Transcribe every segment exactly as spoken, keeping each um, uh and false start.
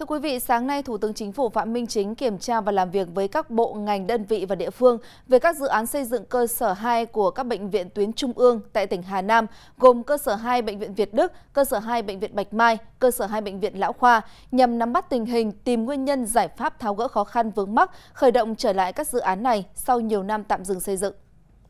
Thưa quý vị, sáng nay Thủ tướng Chính phủ Phạm Minh Chính kiểm tra và làm việc với các bộ, ngành, đơn vị và địa phương về các dự án xây dựng cơ sở hai của các bệnh viện tuyến trung ương tại tỉnh Hà Nam, gồm cơ sở hai Bệnh viện Việt Đức, cơ sở hai Bệnh viện Bạch Mai, cơ sở hai Bệnh viện Lão Khoa, nhằm nắm bắt tình hình, tìm nguyên nhân, giải pháp tháo gỡ khó khăn vướng mắc, khởi động trở lại các dự án này sau nhiều năm tạm dừng xây dựng.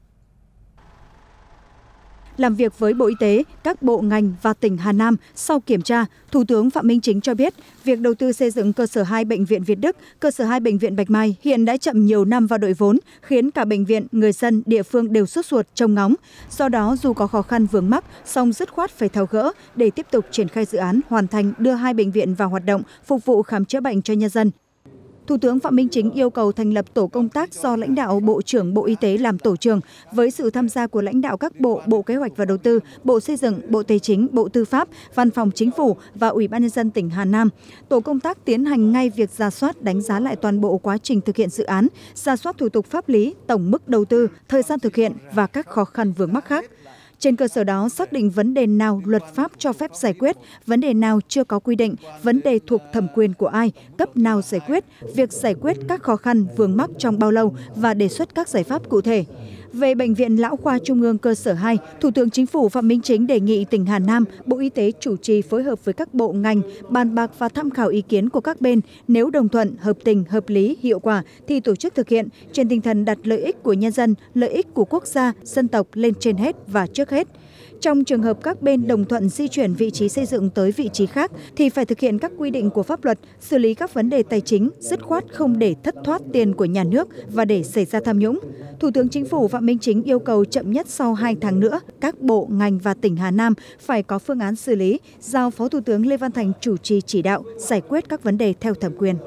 Làm việc với Bộ Y tế, các bộ ngành và tỉnh Hà Nam sau kiểm tra, Thủ tướng Phạm Minh Chính cho biết, việc đầu tư xây dựng cơ sở hai Bệnh viện Việt Đức, cơ sở hai Bệnh viện Bạch Mai hiện đã chậm nhiều năm vào đội vốn, khiến cả bệnh viện, người dân, địa phương đều sốt ruột trông ngóng. Do đó, dù có khó khăn vướng mắc, song dứt khoát phải tháo gỡ để tiếp tục triển khai dự án, hoàn thành đưa hai bệnh viện vào hoạt động, phục vụ khám chữa bệnh cho nhân dân. Thủ tướng Phạm Minh Chính yêu cầu thành lập tổ công tác do lãnh đạo Bộ trưởng Bộ Y tế làm tổ trưởng, với sự tham gia của lãnh đạo các bộ, Bộ Kế hoạch và Đầu tư, Bộ Xây dựng, Bộ Tài chính, Bộ Tư pháp, Văn phòng Chính phủ và Ủy ban nhân dân tỉnh Hà Nam. Tổ công tác tiến hành ngay việc rà soát, đánh giá lại toàn bộ quá trình thực hiện dự án, rà soát thủ tục pháp lý, tổng mức đầu tư, thời gian thực hiện và các khó khăn vướng mắc khác. Trên cơ sở đó, xác định vấn đề nào luật pháp cho phép giải quyết, vấn đề nào chưa có quy định, vấn đề thuộc thẩm quyền của ai, cấp nào giải quyết, việc giải quyết các khó khăn vướng mắc trong bao lâu và đề xuất các giải pháp cụ thể. Về Bệnh viện Lão Khoa Trung ương cơ sở hai, Thủ tướng Chính phủ Phạm Minh Chính đề nghị tỉnh Hà Nam, Bộ Y tế chủ trì phối hợp với các bộ ngành, bàn bạc và tham khảo ý kiến của các bên. Nếu đồng thuận, hợp tình, hợp lý, hiệu quả thì tổ chức thực hiện trên tinh thần đặt lợi ích của nhân dân, lợi ích của quốc gia, dân tộc lên trên hết và trước hết. Trong trường hợp các bên đồng thuận di chuyển vị trí xây dựng tới vị trí khác thì phải thực hiện các quy định của pháp luật, xử lý các vấn đề tài chính, dứt khoát không để thất thoát tiền của nhà nước và để xảy ra tham nhũng. Thủ tướng Chính phủ Phạm Minh Chính yêu cầu chậm nhất sau hai tháng nữa, các bộ, ngành và tỉnh Hà Nam phải có phương án xử lý, giao Phó Thủ tướng Lê Văn Thành chủ trì chỉ đạo, giải quyết các vấn đề theo thẩm quyền.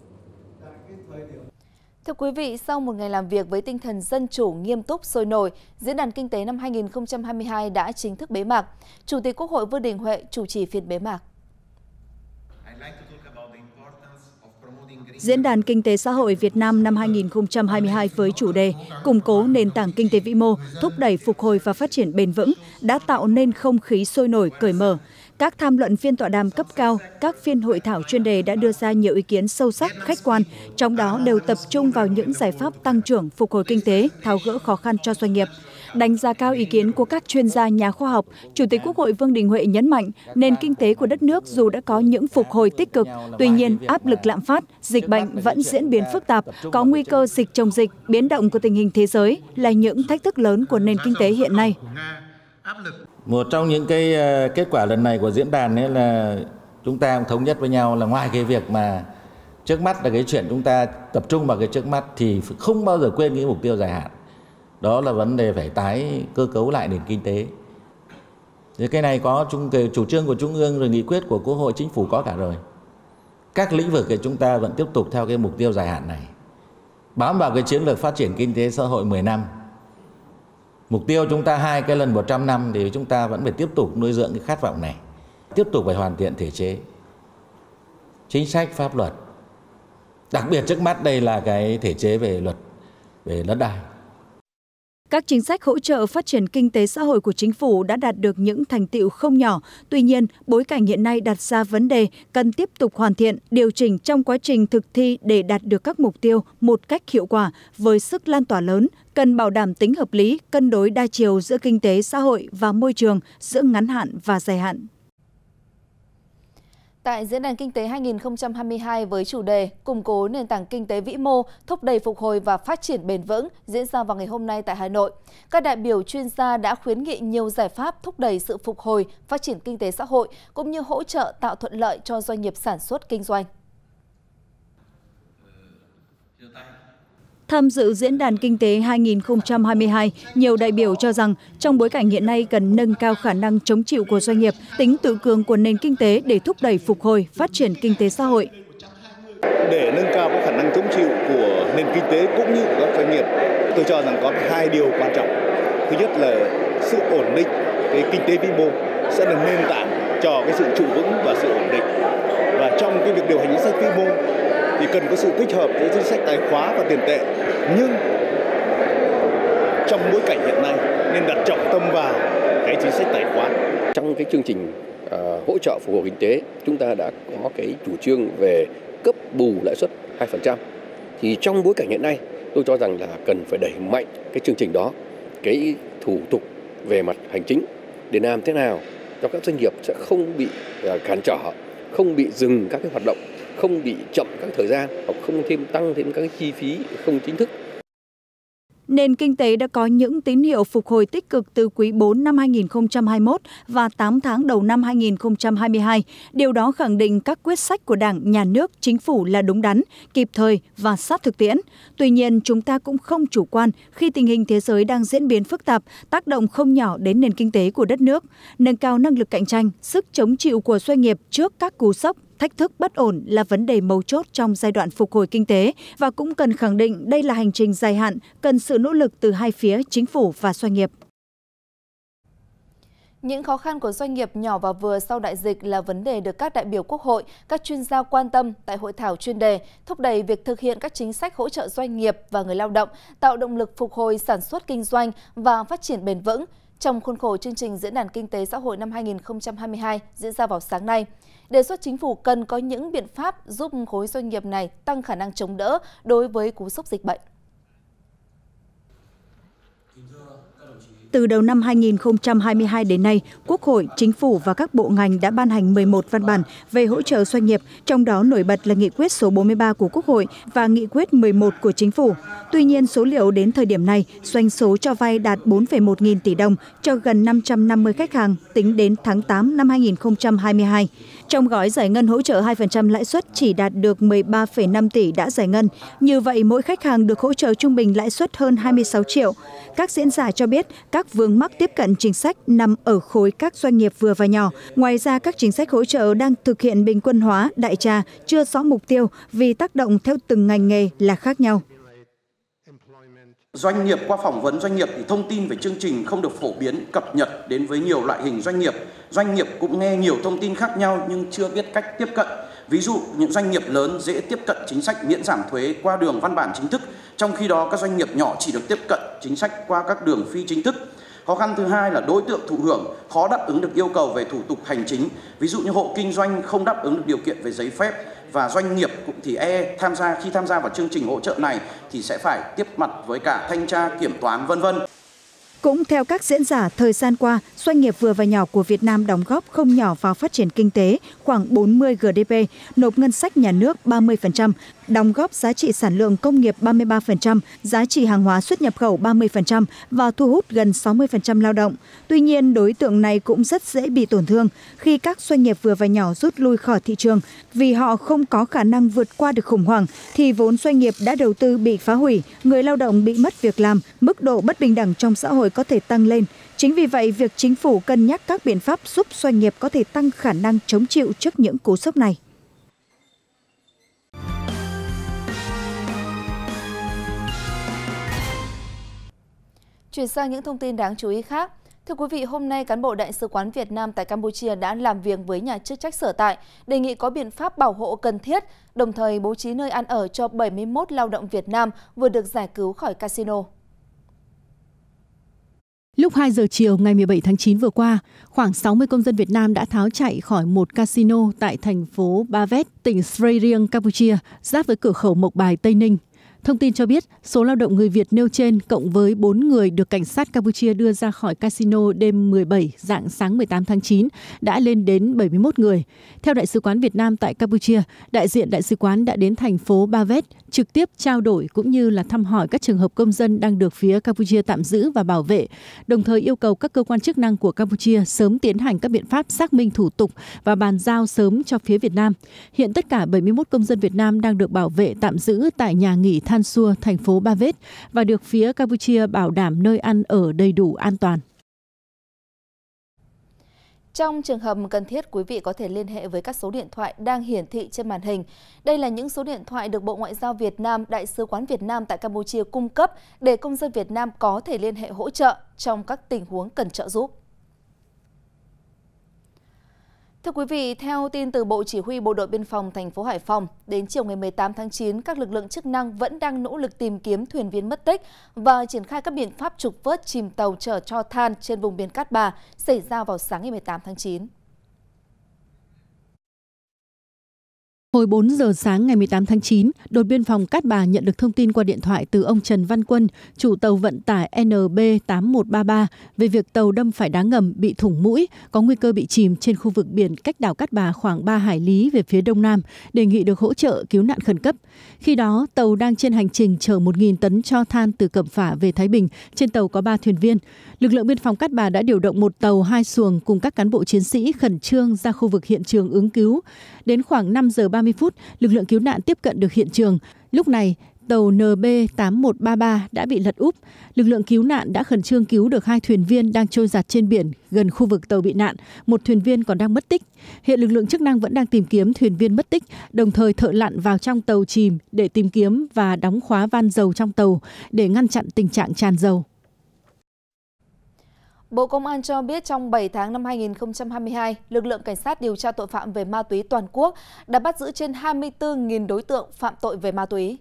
Thưa quý vị, sau một ngày làm việc với tinh thần dân chủ, nghiêm túc, sôi nổi, Diễn đàn Kinh tế năm hai nghìn không trăm hai mươi hai đã chính thức bế mạc. Chủ tịch Quốc hội Vương Đình Huệ chủ trì phiên bế mạc. Diễn đàn Kinh tế xã hội Việt Nam năm hai nghìn không trăm hai mươi hai với chủ đề củng cố nền tảng kinh tế vĩ mô, thúc đẩy phục hồi và phát triển bền vững đã tạo nên không khí sôi nổi, cởi mở. Các tham luận phiên tọa đàm cấp cao, các phiên hội thảo chuyên đề đã đưa ra nhiều ý kiến sâu sắc, khách quan, trong đó đều tập trung vào những giải pháp tăng trưởng, phục hồi kinh tế, tháo gỡ khó khăn cho doanh nghiệp. Đánh giá cao ý kiến của các chuyên gia, nhà khoa học, Chủ tịch Quốc hội Vương Đình Huệ nhấn mạnh, nền kinh tế của đất nước dù đã có những phục hồi tích cực, tuy nhiên áp lực lạm phát, dịch bệnh vẫn diễn biến phức tạp, có nguy cơ dịch chồng dịch, biến động của tình hình thế giới là những thách thức lớn của nền kinh tế hiện nay. Một trong những cái kết quả lần này của diễn đàn ấy là chúng ta thống nhất với nhau là ngoài cái việc mà trước mắt là cái chuyện chúng ta tập trung vào cái trước mắt thì không bao giờ quên cái mục tiêu dài hạn. Đó là vấn đề phải tái cơ cấu lại nền kinh tế. Thì cái này có chung cái chủ trương của Trung ương rồi nghị quyết của Quốc hội, Chính phủ có cả rồi. Các lĩnh vực thì chúng ta vẫn tiếp tục theo cái mục tiêu dài hạn này. Bám vào cái chiến lược phát triển kinh tế xã hội mười năm. Mục tiêu chúng ta hai cái lần một trăm năm thì chúng ta vẫn phải tiếp tục nuôi dưỡng cái khát vọng này. Tiếp tục phải hoàn thiện thể chế, chính sách, pháp luật. Đặc biệt trước mắt đây là cái thể chế về luật, về đất đai. Các chính sách hỗ trợ phát triển kinh tế xã hội của chính phủ đã đạt được những thành tựu không nhỏ. Tuy nhiên, bối cảnh hiện nay đặt ra vấn đề cần tiếp tục hoàn thiện, điều chỉnh trong quá trình thực thi để đạt được các mục tiêu một cách hiệu quả với sức lan tỏa lớn, cần bảo đảm tính hợp lý, cân đối đa chiều giữa kinh tế xã hội và môi trường, giữa ngắn hạn và dài hạn. Tại Diễn đàn Kinh tế hai nghìn không trăm hai mươi hai với chủ đề củng cố nền tảng kinh tế vĩ mô, thúc đẩy phục hồi và phát triển bền vững diễn ra vào ngày hôm nay tại Hà Nội. Các đại biểu chuyên gia đã khuyến nghị nhiều giải pháp thúc đẩy sự phục hồi, phát triển kinh tế xã hội cũng như hỗ trợ tạo thuận lợi cho doanh nghiệp sản xuất kinh doanh. Tham dự Diễn đàn Kinh tế hai nghìn không trăm hai mươi hai, nhiều đại biểu cho rằng trong bối cảnh hiện nay cần nâng cao khả năng chống chịu của doanh nghiệp, tính tự cường của nền kinh tế để thúc đẩy phục hồi, phát triển kinh tế xã hội. Để nâng cao cái khả năng chống chịu của nền kinh tế cũng như của các doanh nghiệp, tôi cho rằng có hai điều quan trọng. Thứ nhất là sự ổn định cái kinh tế vĩ mô sẽ là nền tảng cho cái sự trụ vững và sự ổn định. Và trong cái việc điều hành chính sách vĩ mô thì cần có sự tích hợp giữa chính sách tài khóa và tiền tệ, nhưng trong bối cảnh hiện nay nên đặt trọng tâm vào cái chính sách tài khóa. Trong cái chương trình uh, hỗ trợ phục hồi kinh tế, chúng ta đã có cái chủ trương về cấp bù lãi suất hai phần trăm. Thì trong bối cảnh hiện nay, tôi cho rằng là cần phải đẩy mạnh cái chương trình đó, cái thủ tục về mặt hành chính để làm thế nào cho các doanh nghiệp sẽ không bị cản trở, không bị dừng các cái hoạt động, không bị chậm các thời gian hoặc không thêm tăng thêm các cái chi phí không chính thức. Nền kinh tế đã có những tín hiệu phục hồi tích cực từ quý bốn năm hai nghìn không trăm hai mươi mốt và tám tháng đầu năm hai nghìn không trăm hai mươi hai. Điều đó khẳng định các quyết sách của Đảng, Nhà nước, Chính phủ là đúng đắn, kịp thời và sát thực tiễn. Tuy nhiên, chúng ta cũng không chủ quan khi tình hình thế giới đang diễn biến phức tạp, tác động không nhỏ đến nền kinh tế của đất nước. Nâng cao năng lực cạnh tranh, sức chống chịu của doanh nghiệp trước các cú sốc, thách thức bất ổn là vấn đề mấu chốt trong giai đoạn phục hồi kinh tế và cũng cần khẳng định đây là hành trình dài hạn, cần sự nỗ lực từ hai phía chính phủ và doanh nghiệp. Những khó khăn của doanh nghiệp nhỏ và vừa sau đại dịch là vấn đề được các đại biểu Quốc hội, các chuyên gia quan tâm tại hội thảo chuyên đề, thúc đẩy việc thực hiện các chính sách hỗ trợ doanh nghiệp và người lao động, tạo động lực phục hồi sản xuất kinh doanh và phát triển bền vững. Trong khuôn khổ chương trình Diễn đàn Kinh tế Xã hội năm hai nghìn không trăm hai mươi hai diễn ra vào sáng nay, đề xuất chính phủ cần có những biện pháp giúp khối doanh nghiệp này tăng khả năng chống đỡ đối với cú sốc dịch bệnh. Từ đầu năm hai nghìn không trăm hai mươi hai đến nay, Quốc hội, Chính phủ và các bộ ngành đã ban hành mười một văn bản về hỗ trợ doanh nghiệp, trong đó nổi bật là Nghị quyết số bốn mươi ba của Quốc hội và Nghị quyết mười một của Chính phủ. Tuy nhiên, số liệu đến thời điểm này, doanh số cho vay đạt bốn phẩy một nghìn tỷ đồng cho gần năm trăm năm mươi khách hàng tính đến tháng tám năm hai nghìn không trăm hai mươi hai. Trong gói giải ngân hỗ trợ hai phần trăm lãi suất chỉ đạt được mười ba phẩy năm tỷ đã giải ngân. Như vậy, mỗi khách hàng được hỗ trợ trung bình lãi suất hơn hai mươi sáu triệu. Các diễn giả cho biết các vướng mắc tiếp cận chính sách nằm ở khối các doanh nghiệp vừa và nhỏ. Ngoài ra, các chính sách hỗ trợ đang thực hiện bình quân hóa, đại trà, chưa rõ mục tiêu vì tác động theo từng ngành nghề là khác nhau. Doanh nghiệp qua phỏng vấn doanh nghiệp thì thông tin về chương trình không được phổ biến, cập nhật đến với nhiều loại hình doanh nghiệp. Doanh nghiệp cũng nghe nhiều thông tin khác nhau nhưng chưa biết cách tiếp cận. Ví dụ, những doanh nghiệp lớn dễ tiếp cận chính sách miễn giảm thuế qua đường văn bản chính thức, trong khi đó các doanh nghiệp nhỏ chỉ được tiếp cận chính sách qua các đường phi chính thức. Khó khăn thứ hai là đối tượng thụ hưởng khó đáp ứng được yêu cầu về thủ tục hành chính. Ví dụ như hộ kinh doanh không đáp ứng được điều kiện về giấy phép và doanh nghiệp cũng thì e tham gia khi tham gia vào chương trình hỗ trợ này thì sẽ phải tiếp mặt với cả thanh tra, kiểm toán vân vân. Cũng theo các diễn giả, thời gian qua, doanh nghiệp vừa và nhỏ của Việt Nam đóng góp không nhỏ vào phát triển kinh tế, khoảng bốn mươi G D P, nộp ngân sách nhà nước ba mươi phần trăm, đóng góp giá trị sản lượng công nghiệp ba mươi ba phần trăm, giá trị hàng hóa xuất nhập khẩu ba mươi phần trăm và thu hút gần sáu mươi phần trăm lao động. Tuy nhiên, đối tượng này cũng rất dễ bị tổn thương khi các doanh nghiệp vừa và nhỏ rút lui khỏi thị trường. Vì họ không có khả năng vượt qua được khủng hoảng, thì vốn doanh nghiệp đã đầu tư bị phá hủy, người lao động bị mất việc làm, mức độ bất bình đẳng trong xã hội có thể tăng lên. Chính vì vậy, việc chính phủ cân nhắc các biện pháp giúp doanh nghiệp có thể tăng khả năng chống chịu trước những cú sốc này. Chuyển sang những thông tin đáng chú ý khác. Thưa quý vị, hôm nay cán bộ Đại sứ quán Việt Nam tại Campuchia đã làm việc với nhà chức trách sở tại, đề nghị có biện pháp bảo hộ cần thiết, đồng thời bố trí nơi ăn ở cho bảy mươi mốt lao động Việt Nam vừa được giải cứu khỏi casino. Lúc hai giờ chiều ngày mười bảy tháng chín vừa qua, khoảng sáu mươi công dân Việt Nam đã tháo chạy khỏi một casino tại thành phố Ba Vét, tỉnh Srei Rieng, Campuchia, giáp với cửa khẩu Mộc Bài, Tây Ninh. Thông tin cho biết, số lao động người Việt nêu trên cộng với bốn người được cảnh sát Campuchia đưa ra khỏi casino đêm mười bảy rạng sáng mười tám tháng chín đã lên đến bảy mươi mốt người. Theo Đại sứ quán Việt Nam tại Campuchia, đại diện Đại sứ quán đã đến thành phố Ba Vét trực tiếp trao đổi cũng như là thăm hỏi các trường hợp công dân đang được phía Campuchia tạm giữ và bảo vệ, đồng thời yêu cầu các cơ quan chức năng của Campuchia sớm tiến hành các biện pháp xác minh thủ tục và bàn giao sớm cho phía Việt Nam. Hiện tất cả bảy mươi mốt công dân Việt Nam đang được bảo vệ tạm giữ tại nhà nghỉ Than Xua, thành phố Ba Vét và được phía Campuchia bảo đảm nơi ăn ở đầy đủ an toàn. Trong trường hợp cần thiết, quý vị có thể liên hệ với các số điện thoại đang hiển thị trên màn hình. Đây là những số điện thoại được Bộ Ngoại giao Việt Nam, Đại sứ quán Việt Nam tại Campuchia cung cấp để công dân Việt Nam có thể liên hệ hỗ trợ trong các tình huống cần trợ giúp. Thưa quý vị, theo tin từ Bộ Chỉ huy Bộ đội Biên phòng thành phố Hải Phòng, đến chiều ngày mười tám tháng chín, các lực lượng chức năng vẫn đang nỗ lực tìm kiếm thuyền viên mất tích và triển khai các biện pháp trục vớt chìm tàu chở tro than trên vùng biển Cát Bà xảy ra vào sáng ngày mười tám tháng chín. Hồi bốn giờ sáng ngày mười tám tháng chín, đồn biên phòng Cát Bà nhận được thông tin qua điện thoại từ ông Trần Văn Quân, chủ tàu vận tải N B tám một ba ba, về việc tàu đâm phải đá ngầm bị thủng mũi, có nguy cơ bị chìm trên khu vực biển cách đảo Cát Bà khoảng ba hải lý về phía đông nam, đề nghị được hỗ trợ cứu nạn khẩn cấp. Khi đó, tàu đang trên hành trình chở một nghìn tấn tro than từ Cẩm Phả về Thái Bình, trên tàu có ba thuyền viên. Lực lượng biên phòng Cát Bà đã điều động một tàu, hai xuồng cùng các cán bộ chiến sĩ khẩn trương ra khu vực hiện trường ứng cứu. Đến khoảng năm giờ ba mươi phút, lực lượng cứu nạn tiếp cận được hiện trường. Lúc này, tàu N B tám một ba ba đã bị lật úp. Lực lượng cứu nạn đã khẩn trương cứu được hai thuyền viên đang trôi giạt trên biển gần khu vực tàu bị nạn. Một thuyền viên còn đang mất tích. Hiện lực lượng chức năng vẫn đang tìm kiếm thuyền viên mất tích, đồng thời thợ lặn vào trong tàu chìm để tìm kiếm và đóng khóa van dầu trong tàu để ngăn chặn tình trạng tràn dầu. Bộ Công an cho biết trong bảy tháng năm hai nghìn không trăm hai mươi hai, lực lượng cảnh sát điều tra tội phạm về ma túy toàn quốc đã bắt giữ trên hai mươi tư nghìn đối tượng phạm tội về ma túy.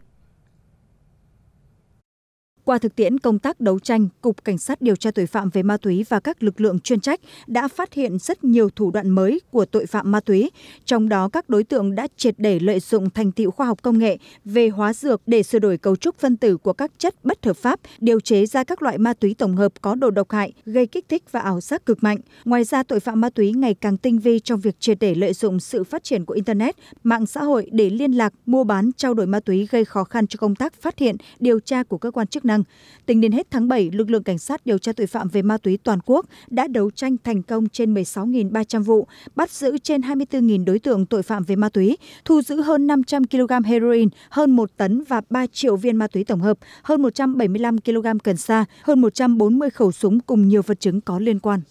Qua thực tiễn công tác đấu tranh, Cục Cảnh sát điều tra tội phạm về ma túy và các lực lượng chuyên trách đã phát hiện rất nhiều thủ đoạn mới của tội phạm ma túy. Trong đó, các đối tượng đã triệt để lợi dụng thành tựu khoa học công nghệ về hóa dược để sửa đổi cấu trúc phân tử của các chất bất hợp pháp, điều chế ra các loại ma túy tổng hợp có độ độc hại, gây kích thích và ảo giác cực mạnh. Ngoài ra, tội phạm ma túy ngày càng tinh vi trong việc triệt để lợi dụng sự phát triển của Internet, mạng xã hội để liên lạc, mua bán, trao đổi ma túy, gây khó khăn cho công tác phát hiện, điều tra của cơ quan chức năng. Tính đến hết tháng bảy, lực lượng cảnh sát điều tra tội phạm về ma túy toàn quốc đã đấu tranh thành công trên mười sáu nghìn ba trăm vụ, bắt giữ trên hai mươi tư nghìn đối tượng tội phạm về ma túy, thu giữ hơn năm trăm ki lô gam heroin, hơn một tấn và ba triệu viên ma túy tổng hợp, hơn một trăm bảy mươi lăm ki lô gam cần sa, hơn một trăm bốn mươi khẩu súng cùng nhiều vật chứng có liên quan.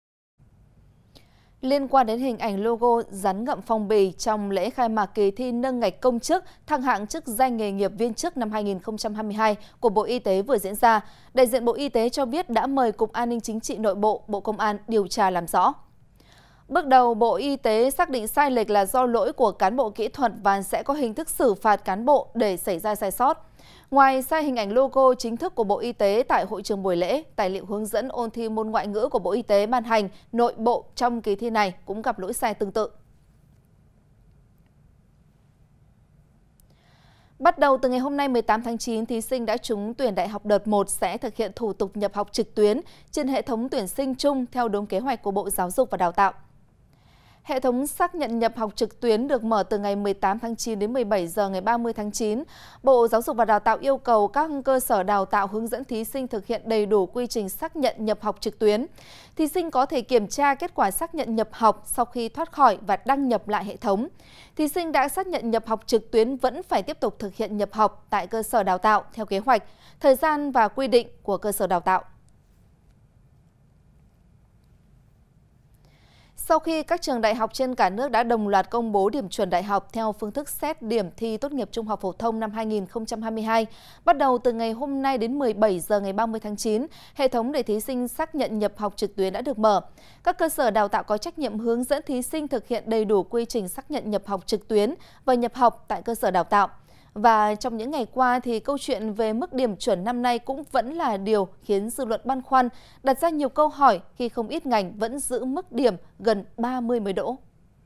Liên quan đến hình ảnh logo rắn ngậm phong bì trong lễ khai mạc kỳ thi nâng ngạch công chức thăng hạng chức danh nghề nghiệp viên chức năm hai nghìn không trăm hai mươi hai của Bộ Y tế vừa diễn ra, đại diện Bộ Y tế cho biết đã mời Cục An ninh Chính trị Nội bộ, Bộ Công an điều tra làm rõ. Bước đầu, Bộ Y tế xác định sai lệch là do lỗi của cán bộ kỹ thuật và sẽ có hình thức xử phạt cán bộ để xảy ra sai sót. Ngoài sai hình ảnh logo chính thức của Bộ Y tế tại hội trường buổi lễ, tài liệu hướng dẫn ôn thi môn ngoại ngữ của Bộ Y tế ban hành nội bộ trong kỳ thi này cũng gặp lỗi sai tương tự. Bắt đầu từ ngày hôm nay mười tám tháng chín, thí sinh đã trúng tuyển đại học đợt một sẽ thực hiện thủ tục nhập học trực tuyến trên hệ thống tuyển sinh chung theo đúng kế hoạch của Bộ Giáo dục và Đào tạo. Hệ thống xác nhận nhập học trực tuyến được mở từ ngày mười tám tháng chín đến mười bảy giờ ngày ba mươi tháng chín. Bộ Giáo dục và Đào tạo yêu cầu các cơ sở đào tạo hướng dẫn thí sinh thực hiện đầy đủ quy trình xác nhận nhập học trực tuyến. Thí sinh có thể kiểm tra kết quả xác nhận nhập học sau khi thoát khỏi và đăng nhập lại hệ thống. Thí sinh đã xác nhận nhập học trực tuyến vẫn phải tiếp tục thực hiện nhập học tại cơ sở đào tạo theo kế hoạch, thời gian và quy định của cơ sở đào tạo. Sau khi các trường đại học trên cả nước đã đồng loạt công bố điểm chuẩn đại học theo phương thức xét điểm thi tốt nghiệp trung học phổ thông năm hai nghìn không trăm hai mươi hai, bắt đầu từ ngày hôm nay đến mười bảy giờ ngày ba mươi tháng chín, hệ thống để thí sinh xác nhận nhập học trực tuyến đã được mở. Các cơ sở đào tạo có trách nhiệm hướng dẫn thí sinh thực hiện đầy đủ quy trình xác nhận nhập học trực tuyến và nhập học tại cơ sở đào tạo. Và trong những ngày qua thì câu chuyện về mức điểm chuẩn năm nay cũng vẫn là điều khiến dư luận băn khoăn, đặt ra nhiều câu hỏi khi không ít ngành vẫn giữ mức điểm gần ba mươi mới đỗ.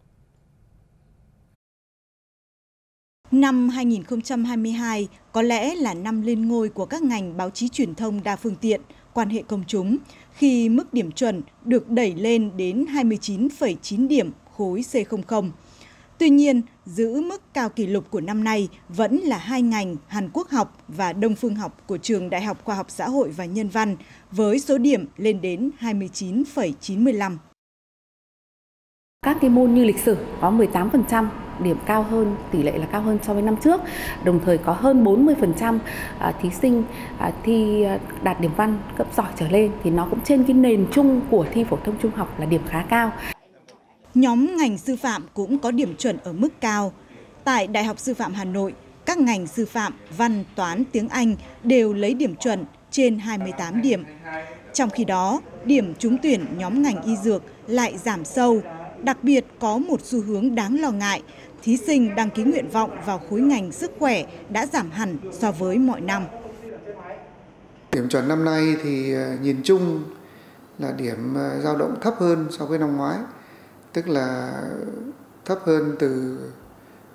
Năm hai nghìn không trăm hai mươi hai có lẽ là năm lên ngôi của các ngành báo chí truyền thông đa phương tiện, quan hệ công chúng, khi mức điểm chuẩn được đẩy lên đến hai mươi chín phẩy chín điểm khối C không không. Tuy nhiên, giữ mức cao kỷ lục của năm nay vẫn là hai ngành Hàn Quốc học và Đông Phương học của Trường Đại học Khoa học Xã hội và Nhân văn, với số điểm lên đến hai mươi chín phẩy chín mươi lăm. Các cái môn như lịch sử có mười tám phần trăm, điểm cao hơn, tỷ lệ là cao hơn so với năm trước. Đồng thời có hơn bốn mươi phần trăm thí sinh thi đạt điểm văn cấp giỏi trở lên, thì nó cũng trên cái nền chung của thi phổ thông trung học là điểm khá cao. Nhóm ngành sư phạm cũng có điểm chuẩn ở mức cao. Tại Đại học Sư phạm Hà Nội, các ngành sư phạm, văn, toán, tiếng Anh đều lấy điểm chuẩn trên hai mươi tám điểm. Trong khi đó, điểm trúng tuyển nhóm ngành y dược lại giảm sâu. Đặc biệt có một xu hướng đáng lo ngại, thí sinh đăng ký nguyện vọng vào khối ngành sức khỏe đã giảm hẳn so với mọi năm. Điểm chuẩn năm nay thì nhìn chung là điểm dao động thấp hơn so với năm ngoái. Tức là thấp hơn từ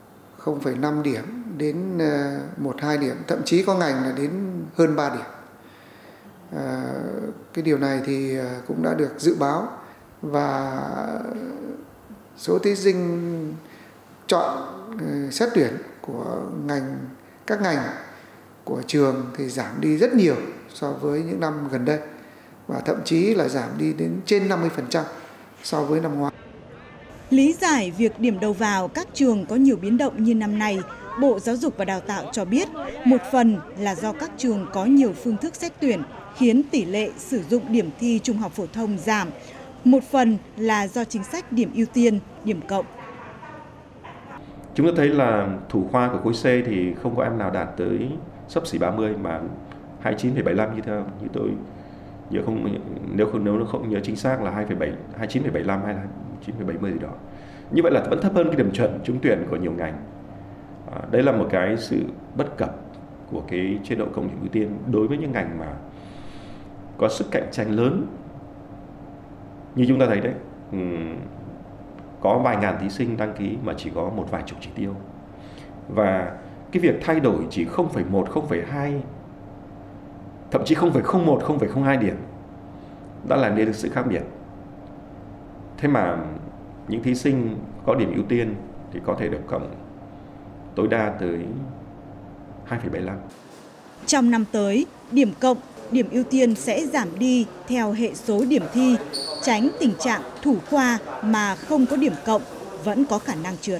không phẩy năm điểm đến một hai điểm, thậm chí có ngành là đến hơn ba điểm. À, cái điều này thì cũng đã được dự báo, và số thí sinh chọn xét tuyển của ngành các ngành của trường thì giảm đi rất nhiều so với những năm gần đây, và thậm chí là giảm đi đến trên năm mươi phần trăm so với năm ngoái. Lý giải việc điểm đầu vào các trường có nhiều biến động như năm nay, Bộ Giáo dục và Đào tạo cho biết một phần là do các trường có nhiều phương thức xét tuyển khiến tỷ lệ sử dụng điểm thi trung học phổ thông giảm, một phần là do chính sách điểm ưu tiên, điểm cộng. Chúng ta thấy là thủ khoa của khối C thì không có em nào đạt tới xấp xỉ ba mươi, mà hai mươi chín phẩy bảy mươi lăm như theo như tôi nhớ không, nếu không nếu nó không nhớ chính xác là hai mươi chín phẩy bảy mươi lăm hay là hai mươi chín phẩy bảy mươi gì đó. Như vậy là vẫn thấp hơn cái điểm chuẩn trúng tuyển của nhiều ngành. À, đấy là một cái sự bất cập của cái chế độ cộng điểm ưu tiên đối với những ngành mà có sức cạnh tranh lớn. Như chúng ta thấy đấy, um, có vài ngàn thí sinh đăng ký mà chỉ có một vài chục chỉ tiêu. Và cái việc thay đổi chỉ không phẩy một, không phẩy hai, thậm chí không phẩy không một, không phẩy không hai điểm đã làm nên được sự khác biệt. Thế mà những thí sinh có điểm ưu tiên thì có thể được cộng tối đa tới hai phẩy bảy mươi lăm. Trong năm tới, điểm cộng, điểm ưu tiên sẽ giảm đi theo hệ số điểm thi, tránh tình trạng thủ khoa mà không có điểm cộng vẫn có khả năng trượt.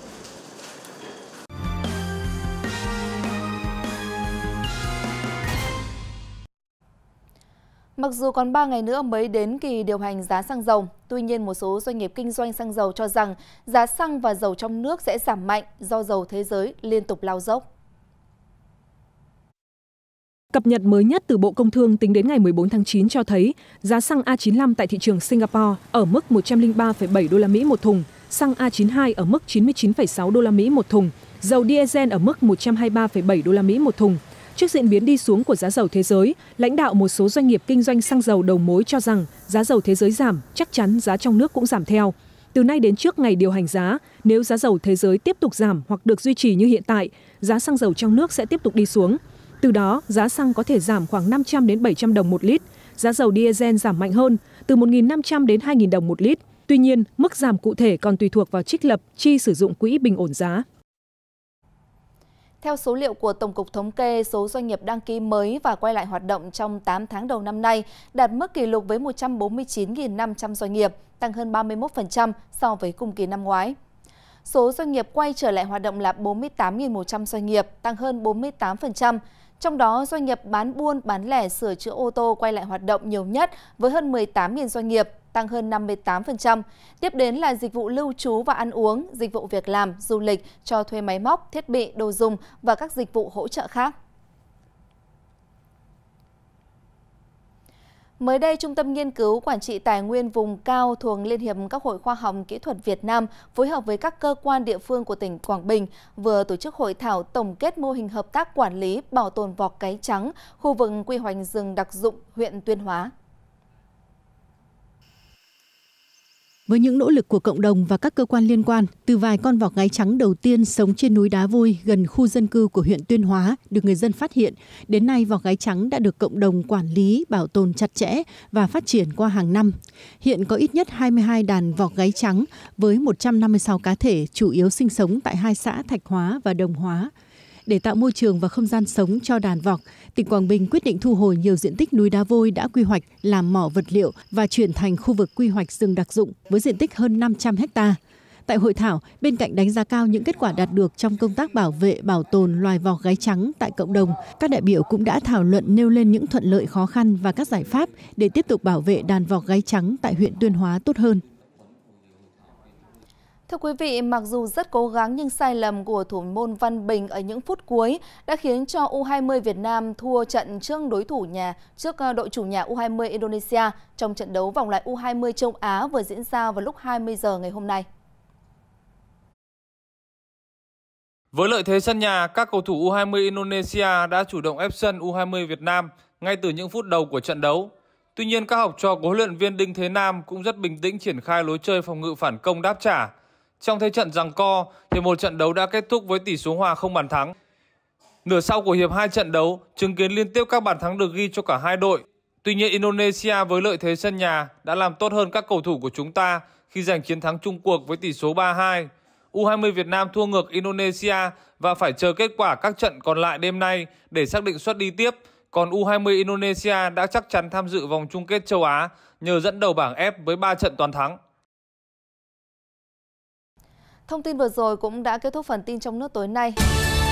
Mặc dù còn ba ngày nữa mới đến kỳ điều hành giá xăng dầu, tuy nhiên một số doanh nghiệp kinh doanh xăng dầu cho rằng giá xăng và dầu trong nước sẽ giảm mạnh do dầu thế giới liên tục lao dốc. Cập nhật mới nhất từ Bộ Công Thương tính đến ngày mười bốn tháng chín cho thấy giá xăng A chín mươi lăm tại thị trường Singapore ở mức một trăm lẻ ba phẩy bảy đô la Mỹ một thùng, xăng A chín mươi hai ở mức chín mươi chín phẩy sáu đô la Mỹ một thùng, dầu diesel ở mức một trăm hai mươi ba phẩy bảy đô la Mỹ một thùng. Trước diễn biến đi xuống của giá dầu thế giới, lãnh đạo một số doanh nghiệp kinh doanh xăng dầu đầu mối cho rằng giá dầu thế giới giảm, chắc chắn giá trong nước cũng giảm theo. Từ nay đến trước ngày điều hành giá, nếu giá dầu thế giới tiếp tục giảm hoặc được duy trì như hiện tại, giá xăng dầu trong nước sẽ tiếp tục đi xuống. Từ đó, giá xăng có thể giảm khoảng năm trăm đến bảy trăm đồng một lít, giá dầu diesel giảm mạnh hơn, từ một nghìn năm trăm đến hai nghìn đồng một lít. Tuy nhiên, mức giảm cụ thể còn tùy thuộc vào trích lập chi sử dụng quỹ bình ổn giá. Theo số liệu của Tổng cục Thống kê, số doanh nghiệp đăng ký mới và quay lại hoạt động trong tám tháng đầu năm nay đạt mức kỷ lục với một trăm bốn mươi chín nghìn năm trăm doanh nghiệp, tăng hơn ba mươi mốt phần trăm so với cùng kỳ năm ngoái. Số doanh nghiệp quay trở lại hoạt động là bốn mươi tám nghìn một trăm doanh nghiệp, tăng hơn bốn mươi tám phần trăm. Trong đó, doanh nghiệp bán buôn, bán lẻ, sửa chữa ô tô quay lại hoạt động nhiều nhất với hơn mười tám nghìn doanh nghiệp, tăng hơn năm mươi tám phần trăm. Tiếp đến là dịch vụ lưu trú và ăn uống, dịch vụ việc làm, du lịch, cho thuê máy móc, thiết bị, đồ dùng và các dịch vụ hỗ trợ khác. Mới đây, Trung tâm Nghiên cứu Quản trị Tài nguyên Vùng Cao thuộc Liên hiệp các Hội Khoa học Kỹ thuật Việt Nam phối hợp với các cơ quan địa phương của tỉnh Quảng Bình vừa tổ chức hội thảo tổng kết mô hình hợp tác quản lý bảo tồn vọc gáy trắng, khu vực quy hoạch rừng đặc dụng huyện Tuyên Hóa. Với những nỗ lực của cộng đồng và các cơ quan liên quan, từ vài con vọc gáy trắng đầu tiên sống trên núi Đá Vôi gần khu dân cư của huyện Tuyên Hóa được người dân phát hiện, đến nay vọc gáy trắng đã được cộng đồng quản lý, bảo tồn chặt chẽ và phát triển qua hàng năm. Hiện có ít nhất hai mươi hai đàn vọc gáy trắng với một trăm năm mươi sáu cá thể chủ yếu sinh sống tại hai xã Thạch Hóa và Đồng Hóa. Để tạo môi trường và không gian sống cho đàn vọc, tỉnh Quảng Bình quyết định thu hồi nhiều diện tích núi Đá Vôi đã quy hoạch làm mỏ vật liệu và chuyển thành khu vực quy hoạch rừng đặc dụng với diện tích hơn năm trăm ha. Tại hội thảo, bên cạnh đánh giá cao những kết quả đạt được trong công tác bảo vệ, bảo tồn loài vọc gáy trắng tại cộng đồng, các đại biểu cũng đã thảo luận nêu lên những thuận lợi khó khăn và các giải pháp để tiếp tục bảo vệ đàn vọc gáy trắng tại huyện Tuyên Hóa tốt hơn. Thưa quý vị, mặc dù rất cố gắng nhưng sai lầm của thủ môn Văn Bình ở những phút cuối đã khiến cho U hai mươi Việt Nam thua trận trước đối thủ nhà trước đội chủ nhà U hai mươi Indonesia trong trận đấu vòng loại U hai mươi châu Á vừa diễn ra vào lúc hai mươi giờ ngày hôm nay. Với lợi thế sân nhà, các cầu thủ U hai mươi Indonesia đã chủ động ép sân U hai mươi Việt Nam ngay từ những phút đầu của trận đấu. Tuy nhiên, các học trò của huấn luyện viên Đinh Thế Nam cũng rất bình tĩnh triển khai lối chơi phòng ngự phản công đáp trả. Trong thế trận giằng co, hiệp một trận đấu đã kết thúc với tỷ số hòa không bàn thắng. Nửa sau của hiệp hai trận đấu chứng kiến liên tiếp các bàn thắng được ghi cho cả hai đội. Tuy nhiên Indonesia với lợi thế sân nhà đã làm tốt hơn các cầu thủ của chúng ta khi giành chiến thắng chung cuộc với tỷ số ba hai. u hai mươi Việt Nam thua ngược Indonesia và phải chờ kết quả các trận còn lại đêm nay để xác định suất đi tiếp. Còn u hai mươi Indonesia đã chắc chắn tham dự vòng chung kết châu Á nhờ dẫn đầu bảng F với ba trận toàn thắng. Thông tin vừa rồi cũng đã kết thúc phần tin trong nước tối nay.